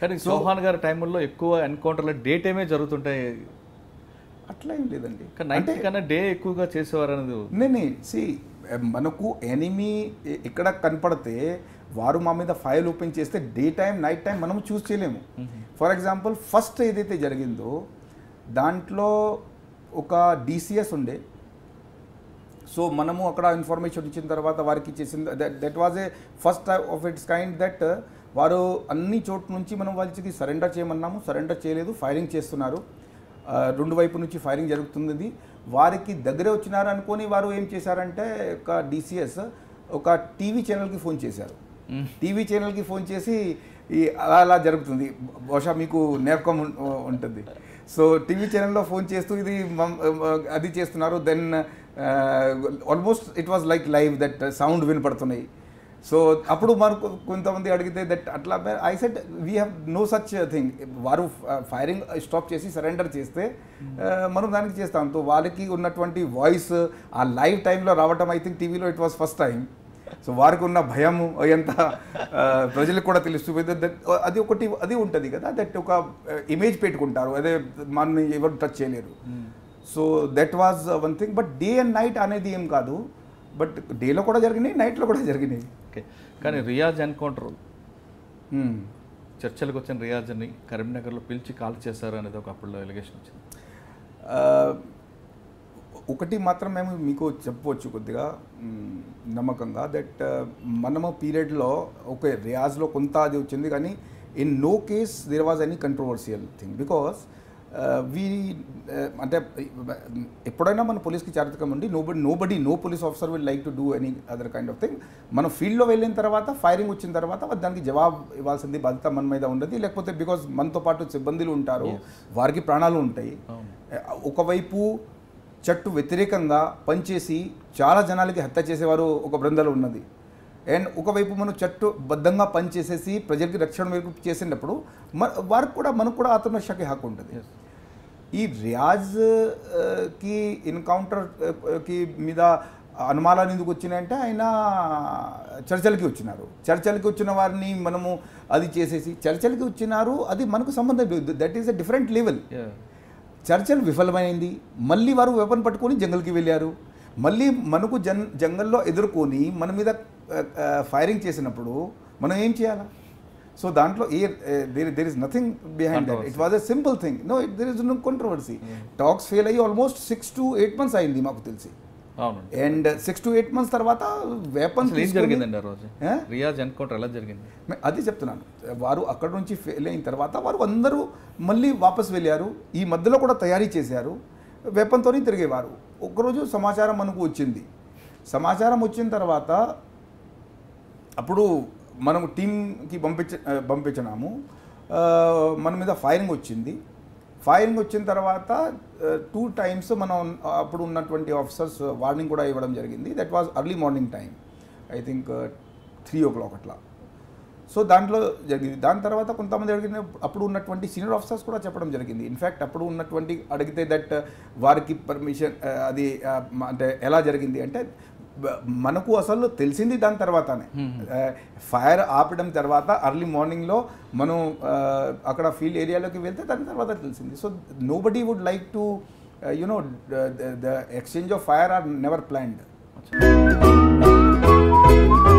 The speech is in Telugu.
కానీ చౌహాన్ గారి టైంలో ఎక్కువ ఎన్కౌంటర్లో డే టైమే జరుగుతుంటాయి. అట్లా ఏం లేదండి, నైట్ కన్నా డే ఎక్కువగా చేసేవారు అనేది. నేను సి మనకు ఎనిమీ ఇక్కడ కనపడితే వారు మా మీద ఫైల్ ఓపెన్ చేస్తే డే టైం నైట్ టైం మనం చూస్ చేయలేము. ఫర్ ఎగ్జాంపుల్ ఫస్ట్ ఏదైతే జరిగిందో దాంట్లో ఒక డిసిఎస్ ఉండే. సో మనము అక్కడ ఇన్ఫర్మేషన్ ఇచ్చిన తర్వాత వారికి చేసింది that was a first of its kind that వారు అన్ని చోట్ల నుంచి మనం వాళ్ళకి సరెండర్ చేయమన్నాము, సరెండర్ చేయలేదు, ఫైరింగ్ చేస్తున్నారు, రెండు వైపు నుంచి ఫైరింగ్ జరుగుతుంది. వారికి దగ్గరే వచ్చినారు అనుకొని వారు ఏం చేశారంటే ఒక డిసిఎస్ ఒక టీవీ ఛానల్కి ఫోన్ చేశారు. టీవీ ఛానల్కి ఫోన్ చేసి అలా జరుగుతుంది, బహుశా మీకు నేర్కం ఉంటుంది. సో టీవీ ఛానల్లో ఫోన్ చేస్తూ ఇది అది చేస్తున్నారు. Then almost it was like live that sound వినపడుతున్నాయి. సో అప్పుడు మనకు కొంతమంది అడిగితే దట్ అట్లా I said we have no such thing. వారు ఫైరింగ్ స్టాప్ చేసి సరెండర్ చేస్తే మనం దానికి చేస్తాం. సో వాళ్ళకి ఉన్నటువంటి వాయిస్ ఆ లైవ్ టైంలో రావటం ఐ థింక్ టీవీలో it was first time. So వారికి ఉన్న భయము ఎంత ప్రజలకు కూడా తెలుస్తుంది. అది ఒకటి అది ఉంటుంది కదా, దట్ ఒక ఇమేజ్ పెట్టుకుంటారు, అదే మనని ఎవరు టచ్ చేయలేరు. So that was one thing. But day and night అనేది ఏం కాదు, బట్ డేలో కూడా జరిగినాయి, నైట్లో కూడా జరిగినాయి. ఓకే, కానీ రియాజ్ ఎన్కౌంటర్ చర్చలకు వచ్చిన రియాజ్ని కరీంనగర్లో పిలిచి కాల్ చేశారు అనేది ఒక అప్పుడు ఎలిగేషన్ వచ్చింది. ఒకటి మాత్రం మేము మీకు చెప్పవచ్చు కొద్దిగా నమ్మకంగా, దట్ మనము పీరియడ్లో ఓకే రియాజ్లో కొంత అది వచ్చింది, కానీ in no case there was any controversial thing. Because అంటే ఎప్పుడైనా మన పోలీస్కి చారిత్రకం ఉండి no police officer will like to do any other kind of thing. మనం ఫీల్డ్లో వెళ్ళిన తర్వాత ఫైరింగ్ వచ్చిన తర్వాత దానికి జవాబు ఇవ్వాల్సింది బాధ్యత మన మీద ఉండదు. లేకపోతే బికాజ్ మనతో పాటు సిబ్బందులు ఉంటారు, వారికి ప్రాణాలు ఉంటాయి. ఒకవైపు చట్టు వ్యతిరేకంగా పనిచేసి చాలా జనాలకి హత్య చేసేవారు ఒక బృందాలు ఉన్నది. అండ్ ఒకవైపు మనం చట్టుబద్ధంగా పనిచేసేసి ప్రజలకి రక్షణ మేరకు చేసినప్పుడు వారికి కూడా మనకు కూడా ఆత్మరక్షకి హక్కు ఉంటుంది. ఈ రియాజ్కి ఎన్కౌంటర్కి మీద అనుమానాలు ఎందుకు వచ్చినాయంటే ఆయన చర్చలకి వచ్చినారు. చర్చలకి వచ్చిన వారిని మనము అది చేసేసి చర్చలకి వచ్చినారు, అది మనకు సంబంధం లేదు. That is a different level. చర్చలు విఫలమైంది, మళ్ళీ వారు వెపన్ పట్టుకొని జంగల్కి వెళ్ళారు. మళ్ళీ మనకు జంగల్లో ఎదుర్కొని మన మీద ఫైరింగ్ చేసినప్పుడు మనం ఏం చేయాలా? సో దాంట్లో there is nothing behind that. It was a simple thing. No there is no controversy. Talks fail అయ్యి ఆల్మోస్ట్ 6 to 8 months అయింది మాకు తెలిసి. అండ్ 6 to 8 months తర్వాత వెపన్స్ జరిగిందండి. ఆ రోజు రియాజ్ ఎన్కౌంటర్ ఎలా జరిగింది అది చెప్తున్నాను. వారు అక్కడ నుంచి ఫెయిల్ అయిన తర్వాత వారు అందరూ మళ్ళీ వాపస్ వెళ్ళారు. ఈ మధ్యలో కూడా తయారీ చేశారు, వెపన్తోనే తిరిగేవారు. ఒకరోజు సమాచారం మనకు వచ్చింది. సమాచారం వచ్చిన తర్వాత అప్పుడు మనము టీంకి పంపించినాము. మన మీద ఫైరింగ్ వచ్చింది. ఫైరింగ్ వచ్చిన తర్వాత 2 times మనం అప్పుడు ఉన్నటువంటి ఆఫీసర్స్ వార్నింగ్ కూడా ఇవ్వడం జరిగింది. That was early morning time, I think 3 o'clock అట్లా. సో దాంట్లో జరిగింది. దాని తర్వాత కొంతమంది అడిగిన అప్పుడు ఉన్నటువంటి సీనియర్ ఆఫీసర్స్ కూడా చెప్పడం జరిగింది. ఇన్ఫ్యాక్ట్ అప్పుడు ఉన్నటువంటి అడిగితే దట్ వారికి పర్మిషన్ అది అంటే ఎలా జరిగింది అంటే మనకు అసలు తెలిసింది దాని తర్వాతనే. ఫైర్ ఆపడం తర్వాత అర్లీ మార్నింగ్లో మనం అక్కడ ఫీల్డ్ ఏరియాలోకి వెళ్తే దాని తర్వాత తెలిసింది. So nobody would like to you know the exchange of fire or never planned.